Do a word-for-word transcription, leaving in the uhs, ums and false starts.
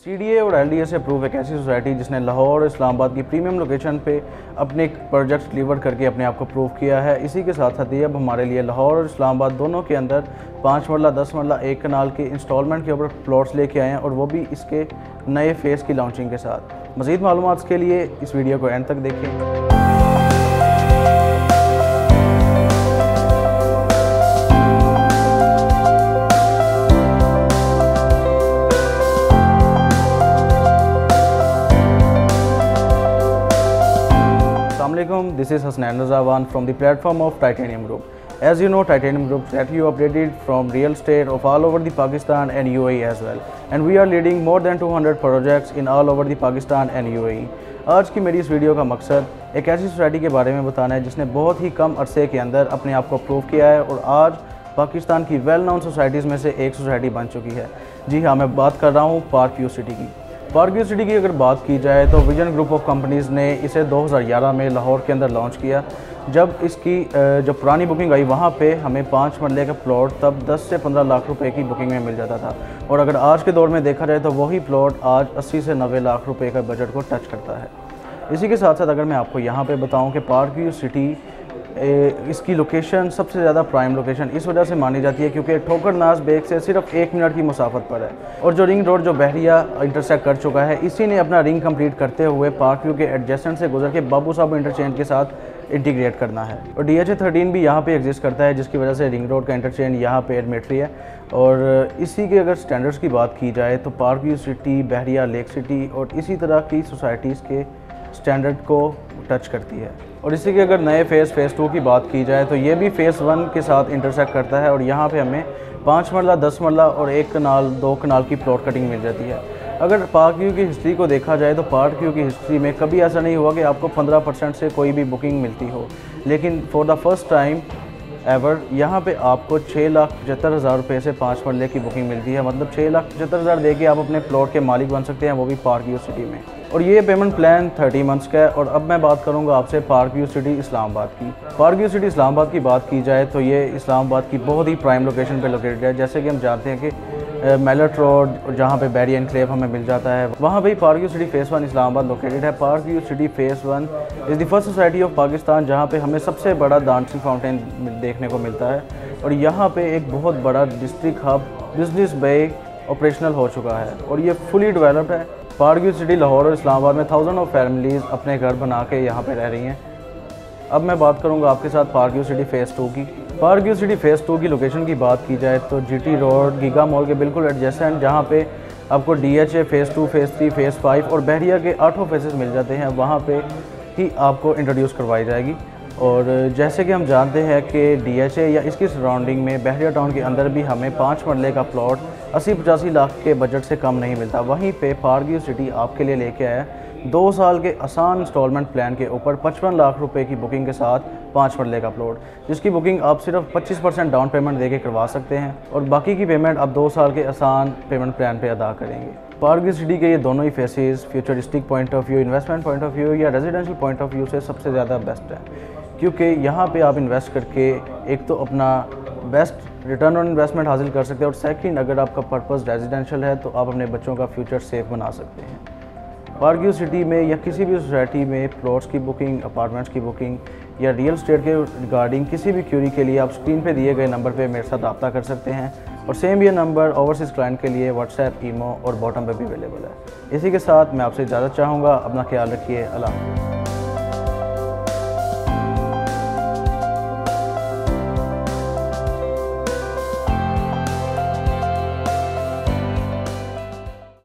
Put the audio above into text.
C D A और L D A से approve एक ऐसी सोसाइटी जिसने लाहौर और इस्लामाबाद की प्रीमियम लोकेशन पे अपने प्रोजेक्ट्स डिलीवर करके अपने आप को प्रूव किया है। इसी के साथ साथ ये अब हमारे लिए लाहौर और इस्लामाबाद दोनों के अंदर पाँच मरला दस मरला एक कनाल के इंस्टॉलमेंट के ऊपर प्लॉट्स लेके आए हैं, और वो भी इसके नए फेज़ की लॉन्चिंग के साथ। मज़ीद मालूमात के लिए इस वीडियो को एंड तक देखें। Assalamualaikum, this is Hasnain Razawan from the platform of Titanium Group. As you know, Titanium Group get you updated from real estate of all over the Pakistan and U A E as well. And we are leading more than two hundred projects in all over the Pakistan and U A E. आज की मेरी इस video का मकसद एक ऐसी society के बारे में बताना है जिसने बहुत ही कम अरसे के अंदर अपने आप को प्रूव किया है और आज पाकिस्तान की वेल नोन सोसाइटीज़ में से एक सोसाइटी बन चुकी है। जी हाँ, मैं बात कर रहा हूँ पार्क व्यू सिटी की। पार्क व्यू सिटी की अगर बात की जाए तो विजन ग्रुप ऑफ कंपनीज़ ने इसे दो हज़ार ग्यारह में लाहौर के अंदर लॉन्च किया। जब इसकी जब पुरानी बुकिंग आई वहाँ पे हमें पाँच मरले का प्लॉट तब दस से पंद्रह लाख रुपए की बुकिंग में मिल जाता था, और अगर आज के दौर में देखा जाए तो वही प्लॉट आज अस्सी से नब्बे लाख रुपए का बजट को टच करता है। इसी के साथ साथ अगर मैं आपको यहाँ पे बताऊँ कि पार्क व्यू सिटी ए, इसकी लोकेशन सबसे ज़्यादा प्राइम लोकेशन इस वजह से मानी जाती है क्योंकि ठोकरनाज बेग से सिर्फ एक मिनट की मुसाफत पर है, और जो रिंग रोड जो बहरिया इंटरसेक्ट कर चुका है इसी ने अपना रिंग कंप्लीट करते हुए पार्क व्यू के एडजेसेंट से गुजर के बाबू साहब इंटरचेंज के साथ इंटीग्रेट करना है। और डी एच ए थर्टीन भी यहाँ पे एग्जिस्ट करता है, जिसकी वजह से रिंग रोड का इंटरचेंज यहाँ पे एडमिटरी है। और इसी के अगर स्टैंडर्ड्स की बात की जाए तो park view city, Bahria lake city और इसी तरह की सोसाइटीज़ के स्टैंडर्ड को टच करती है। और इसी के अगर नए फ़ेज़ फ़ेज़ टू की बात की जाए तो ये भी फ़ेज़ वन के साथ इंटरसेक्ट करता है, और यहाँ पे हमें पाँच मरला दस मरला और एक कनाल दो कनाल की प्लॉट कटिंग मिल जाती है। अगर पार्क व्यू की हिस्ट्री को देखा जाए तो पार्क व्यू की हिस्ट्री में कभी ऐसा नहीं हुआ कि आपको पंद्रह परसेंट से कोई भी बुकिंग मिलती हो, लेकिन for the first time ever यहाँ पे आपको छः लाख पचहत्तर हज़ार रुपये से पाँच मरले की बुकिंग मिलती है। मतलब छः लाख पचहत्तर हज़ार दे के आप अपने प्लॉट के मालिक बन सकते हैं, वो भी पार्क व्यू सिटी में। और ये पेमेंट प्लान थर्टी मंथ्स का है। और अब मैं बात करूँगा आपसे पार्क व्यू सिटी इस्लामाबाद की। पार्क व्यू सिटी इस्लामाबाद की बात की जाए तो ये इस्लामाबाद की बहुत ही प्राइम लोकेशन पे लोकेटेड है। जैसे कि हम जानते हैं कि मेलट रोड जहाँ पे बैरी एनक्लेव हमें मिल जाता है, वहाँ पे park view city phase one Islamabad located है। Park view city phase one is the first society of Pakistan जहाँ पे हमें सबसे बड़ा डांसिंग फाउंटेन देखने को मिलता है, और यहाँ पे एक बहुत बड़ा district hub business bay operational हो चुका है और ये फुली डेवलप्ड है। पार्क व्यू सिटी लाहौर और इस्लामाबाद में थाउजेंड ऑफ फैमिलीज़ अपने घर बना के यहाँ पे रह रही हैं। अब मैं बात करूँगा आपके साथ park view city phase two की। Park view city phase two की लोकेशन की बात की जाए तो G T road giga mall के बिल्कुल एडजेसेंट, जहाँ पे आपको D H A phase two, phase three, phase five और बहरिया के आठों फेसेस मिल जाते हैं। वहाँ पे ही आपको इंट्रोड्यूस करवाई जाएगी। और जैसे कि हम जानते हैं कि डी एच ए या इसकी सराउंडिंग में बहरिया टाउन के अंदर भी हमें पाँच मरले का प्लॉट अस्सी पचासी लाख के बजट से कम नहीं मिलता। वहीं पे पार्क व्यू सिटी आपके लिए लेके आया दो साल के आसान इंस्टॉलमेंट प्लान के ऊपर पचपन लाख रुपए की बुकिंग के साथ पाँच मरले का प्लॉट, जिसकी बुकिंग आप सिर्फ पच्चीस परसेंट डाउन पेमेंट देके करवा सकते हैं और बाकी की पेमेंट आप दो साल के आसान पेमेंट प्लान पे अदा करेंगे। पार्क व्यू सिटी के ये दोनों ही phases futuristic point of view, investment point of view या रेजिडेंशियल पॉइंट ऑफ व्यू से सबसे ज़्यादा बेस्ट है, क्योंकि यहाँ पे आप इन्वेस्ट करके एक तो अपना बेस्ट रिटर्न ऑन इन्वेस्टमेंट हासिल कर सकते हैं, और सेकंड अगर आपका पर्पस रेजिडेंशियल है तो आप अपने बच्चों का फ्यूचर सेफ बना सकते हैं। पार्क व्यू सिटी में या किसी भी सोसाइटी में प्लॉट्स की बुकिंग, अपार्टमेंट्स की बुकिंग या रियल स्टेट के रिगार्डिंग किसी भी क्यूरी के लिए आप स्क्रीन पे दिए गए नंबर पे मेरे साथ रब्ता कर सकते हैं, और सेम ये नंबर ओवरसीज़ क्लाइंट के लिए व्हाट्सएप, ईमो और बॉटम पे भी अवेलेबल है। इसी के साथ मैं आपसे इजाज़त चाहूँगा। अपना ख्याल रखिए। अल्लाह।